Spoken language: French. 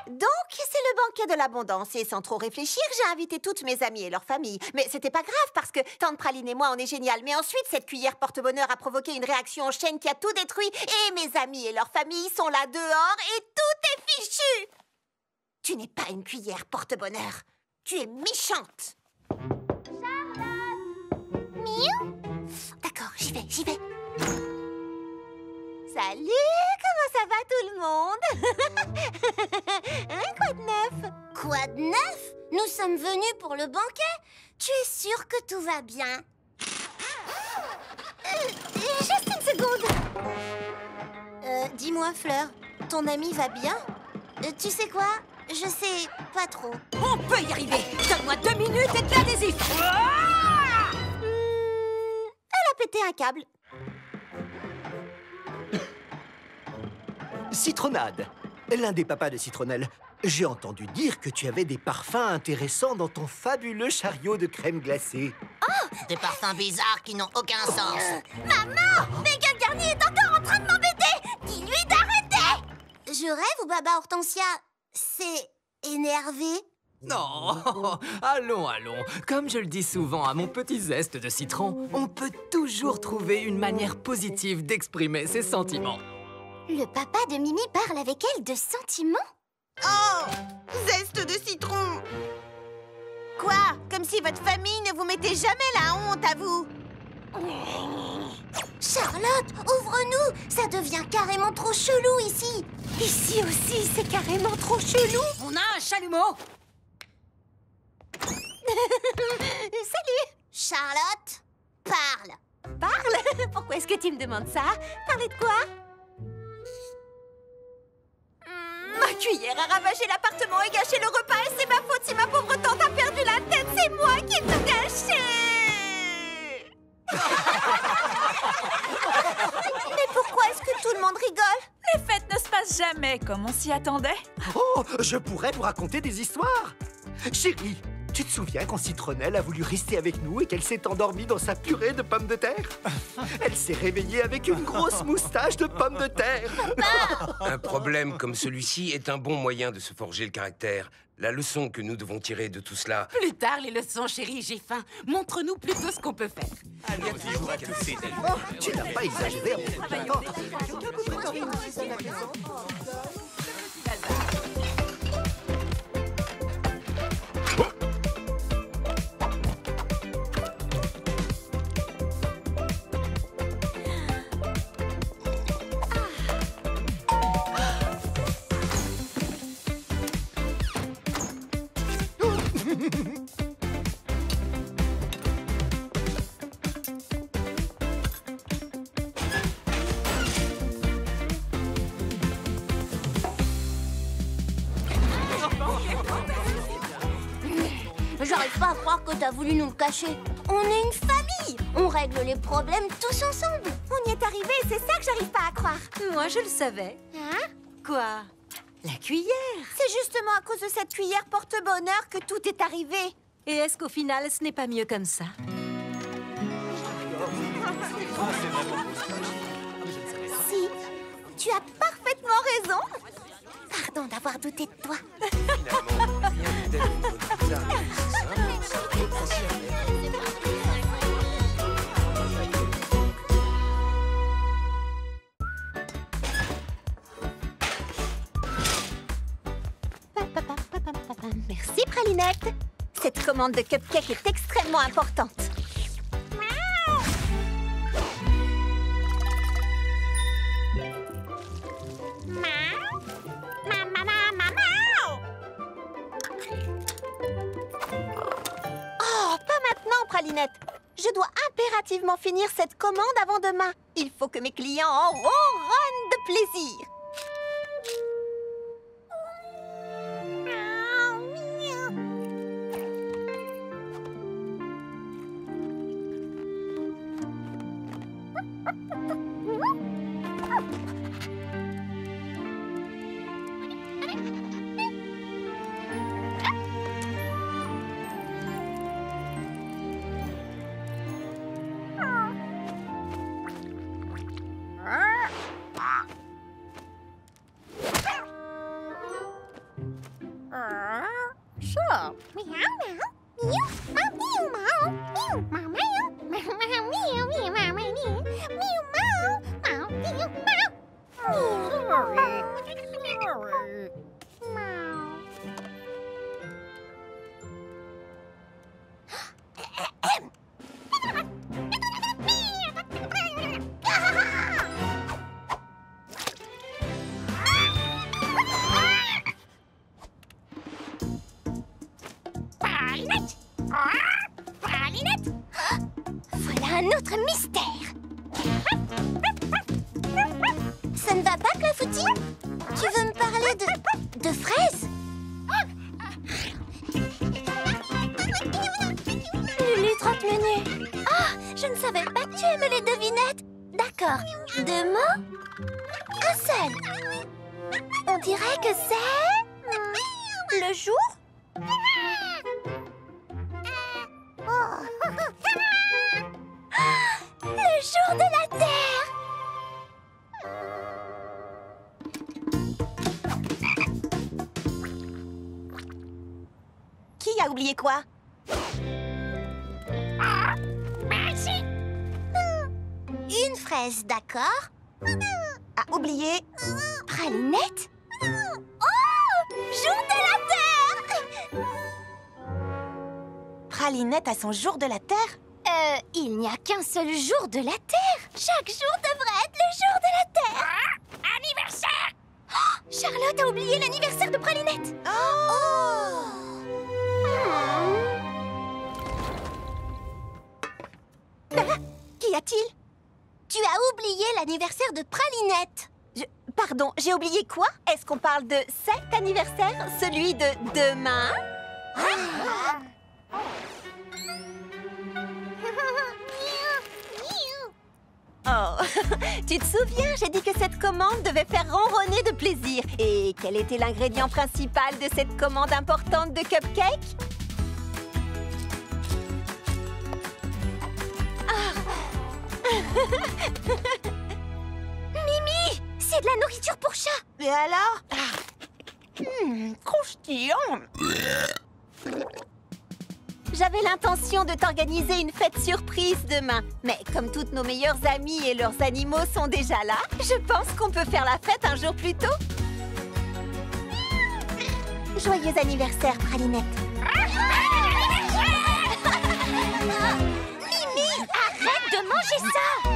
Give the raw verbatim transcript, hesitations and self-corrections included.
Donc, c'est le banquet de l'abondance et sans trop réfléchir, j'ai invité toutes mes amies et leurs familles. Mais c'était pas grave parce que Tante Praline et moi, on est génial. Mais ensuite, cette cuillère porte-bonheur a provoqué une réaction en chaîne qui a tout détruit. Et mes amis et leurs familles sont là dehors et tout est fichu. Tu n'es pas une cuillère porte-bonheur. Tu es méchante. Charlotte! Miaou! D'accord, j'y vais, j'y vais. Salut! Comment ça va tout le monde? Hein, quoi de neuf? Quoi de neuf? Nous sommes venus pour le banquet. Tu es sûre que tout va bien? euh, Juste une seconde. Euh, dis-moi, Fleur, ton ami va bien? euh, Tu sais quoi? Je sais pas trop. On peut y arriver. Donne-moi deux minutes et de l'adhésif. Ah! Hum, elle a pété un câble. Citronnade, l'un des papas de Citronnelle. J'ai entendu dire que tu avais des parfums intéressants dans ton fabuleux chariot de crème glacée. Oh! Des parfums bizarres qui n'ont aucun sens. Maman! Miguel Garnier est encore en train de m'embêter! Dis-lui d'arrêter! Je rêve ou Baba Hortensia s'est énervé? Non, allons, allons. Comme je le dis souvent à mon petit zeste de citron, on peut toujours trouver une manière positive d'exprimer ses sentiments. Le papa de Mimi parle avec elle de sentiments? Oh! Zeste de citron! Quoi? Comme si votre famille ne vous mettait jamais la honte à vous! Charlotte, ouvre-nous! Ça devient carrément trop chelou ici! Ici aussi, c'est carrément trop chelou! On a un chalumeau. Salut! Charlotte, parle! Parle? Pourquoi est-ce que tu me demandes ça? Parler de quoi? Ma cuillère a ravagé l'appartement et gâché le repas et c'est ma faute si ma pauvre tante a perdu la tête. C'est moi qui ai tout gâché. Mais pourquoi est-ce que tout le monde rigole? Les fêtes ne se passent jamais comme on s'y attendait. Oh, je pourrais vous raconter des histoires. Chérie, tu te souviens quand Citronnelle a voulu rester avec nous et qu'elle s'est endormie dans sa purée de pommes de terre? Elle s'est réveillée avec une grosse moustache de pommes de terre. Un problème comme celui-ci est un bon moyen de se forger le caractère. La leçon que nous devons tirer de tout cela... Plus tard, les leçons, chérie, j'ai faim. Montre-nous plutôt ce qu'on peut faire. Oh, tu n'as pas exagéré à mon printemps. J'arrive pas à croire que t'as voulu nous le cacher. On est une famille. On règle les problèmes tous ensemble. On y est arrivé et c'est ça que j'arrive pas à croire. Moi, je le savais. Hein? Quoi? La cuillère. C'est justement à cause de cette cuillère porte-bonheur que tout est arrivé. Et est-ce qu'au final, ce n'est pas mieux comme ça? Si, tu as parfaitement raison. Pardon d'avoir douté de toi. Finalement, rien d'être une bonne bizarre. Merci, Pralinette. Cette commande de cupcake est extrêmement importante. Oh, pas maintenant, Pralinette. Je dois impérativement finir cette commande avant demain. Il faut que mes clients en ronronnent de plaisir. Voilà un autre mystère. Ça ne va pas, Clafoutis? Tu veux me parler de... de fraises? Lulu trente-menus. Ah, je ne savais pas que tu aimais les devinettes. D'accord. Deux mots? Un seul. On dirait que c'est... hmm, le jour? Le jour de la Terre! Qui a oublié quoi? Une fraise, d'accord? A oublié Pralinette? Oh! Jour de la Terre! Pralinette a son jour de la Terre? Euh, il n'y a qu'un seul jour de la Terre. Chaque jour devrait être le jour de la Terre. Anniversaire! Oh, Charlotte a oublié l'anniversaire de Pralinette. Oh, Hmm. Qu'y a-t-il? Tu as oublié l'anniversaire de Pralinette. Je... Pardon, j'ai oublié quoi? Est-ce qu'on parle de cet anniversaire? Celui de demain? Oh, tu te souviens, j'ai dit que cette commande devait faire ronronner de plaisir. Et quel était l'ingrédient principal de cette commande importante de cupcake? Mimi, c'est de la nourriture pour chat. Et alors? Hum, croustillant. J'avais l'intention de t'organiser une fête surprise demain. Mais comme toutes nos meilleures amies et leurs animaux sont déjà là, je pense qu'on peut faire la fête un jour plus tôt. Joyeux anniversaire, Pralinette. Mimi, arrête de manger ça.